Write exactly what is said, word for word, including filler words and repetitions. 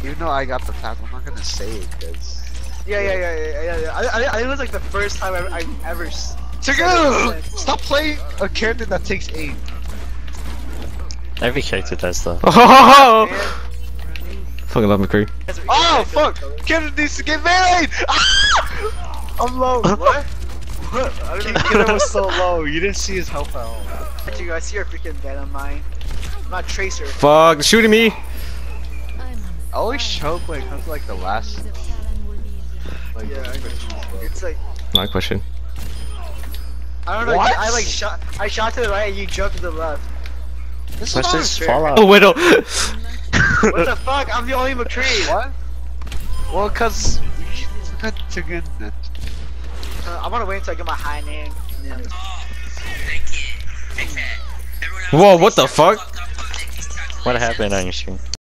Even though I got the pass, I'm not gonna say it because. Yeah, yeah, yeah, yeah, yeah. yeah. I, I, I think it was like the first time I, I've ever. Together! Stop playing a character that takes aim. Every character does though. Oh! Fucking love McCree. Oh fuck! Character needs to get married! Ah! I'm low. What? What? I don't know. Kid was so low. You didn't see his health at all. You guys see your freaking bed on mine. I'm not Tracer. Fuck, shooting me! I always choke when it comes to like the last. Like, Yeah, I know. It's like My question. I don't know. What? I like shot. I shot to the right and you jumped to the left. This Let's is not just fair. fall out. Oh, Widow! What the fuck? I'm the only McCree. What? Well, cause you got to get it. Uh, I wanna wait until I get my high name. Yeah. Whoa, what the fuck? What happened on your stream?